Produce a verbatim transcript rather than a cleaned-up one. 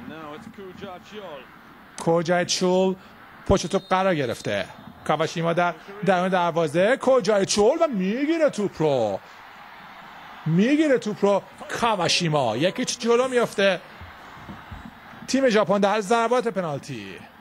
کوجای چول پشت توپ قرار گرفته. کاواشیما در درون دروازه. کوجای چول و میگیره توپ رو میگیره توپ رو کاواشیما یکیچ جلو میفته تیم ژاپن در ضربات پنالتی.